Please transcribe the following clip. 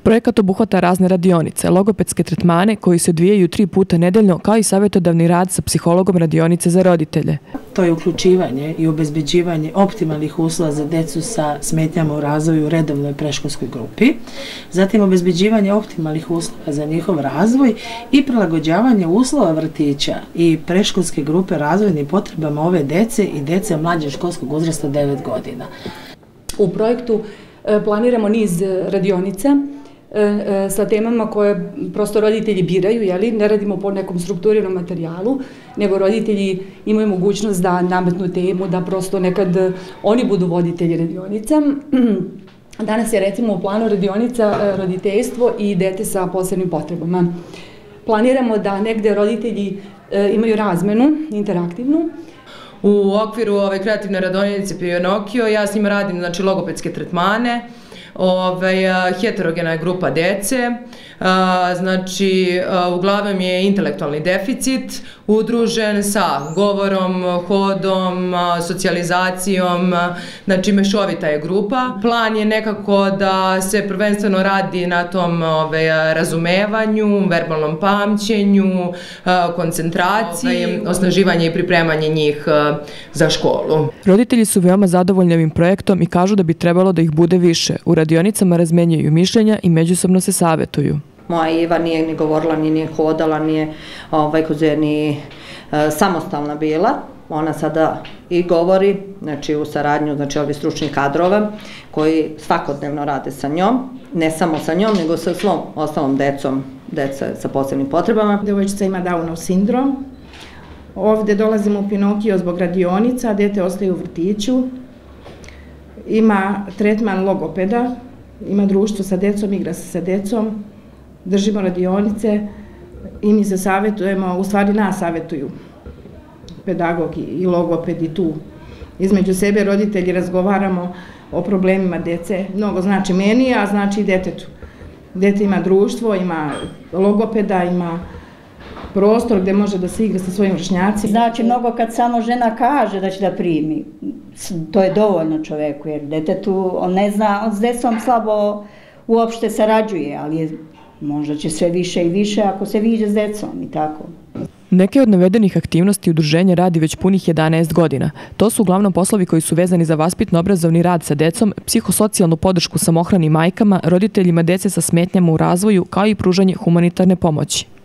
Projekat obuhvata razne radionice, logopedske tretmane koji se odvijaju 3 puta nedeljno, kao i savjetodavni rad sa psihologom radionice za roditelje. To je uključivanje i obezbeđivanje optimalnih uslova za decu sa smetnjama u razvoju u redovnoj predškolskoj grupi, zatim obezbeđivanje optimalnih uslova za njihov razvoj i prilagođavanje uslova vrtića i predškolske grupe razvojnim potrebama ove dece i dece mlađeg školskog uzrasta 9 godina. U projektu planiramo niz radionica sa temama koje prosto roditelji biraju, ne radimo po nekom strukturiranom materijalu, nego roditelji imaju mogućnost da nametnu temu, da prosto nekad oni budu voditelji radionica. Danas je recimo u planu radionica roditeljstvo i dete sa posebnim potrebama. Planiramo da negde roditelji imaju razmenu, interaktivnu. U okviru ove kreativne radionice Pinokio ja s njima radim logopedske tretmane, heterogena je grupa dece, uglavnom je intelektualni deficit udružen sa govorom, hodom, socijalizacijom, mešovita je grupa. Plan je nekako da se prvenstveno radi na tom razumevanju, verbalnom pamćenju, koncentraciji, osnaživanje i pripremanje njih za školu. Roditelji su veoma zadovoljni ovim projektom i kažu da bi trebalo da ih bude više. U radionicama razmenjuju mišljenja i međusobno se savetuju. Moja Iva nije ni govorila, nije hodala, nije ni samostalna bila. Ona sada i govori, u saradnju ovih stručnih kadrova koji svakodnevno rade sa njom, ne samo sa njom, nego sa svom ostalom decom, dece sa posebnim potrebama. Devojčica ima Downov sindrom. Ovde dolazimo u Pinokio zbog radionica, dete ostaje u vrtiću. Ima tretman logopeda, ima društvo sa decom, igra se sa decom, držimo radionice i mi se savjetujemo, u stvari nas savjetuju pedagog i logoped i tu. Između sebe roditelji razgovaramo o problemima dece, mnogo znači meni, a znači i detetu. Dete ima društvo, ima logopeda, ima prostor gde može da se igra sa svojim vršnjacima. Znači mnogo kad samo žena kaže da će da primi, to je dovoljno čoveku, jer detetu, on ne zna, on s decom slabo uopšte sarađuje, ali možda će sve više i više ako se viđe s decom i tako. Neke od navedenih aktivnosti udruženje radi već punih 11 godina. To su uglavnom poslovi koji su vezani za vaspitno-obrazovni rad sa decom, psihosocijalnu podršku samohranim majkama, roditeljima dece sa smetnjama u razvoju, kao i pružanje humanitarne pomoći.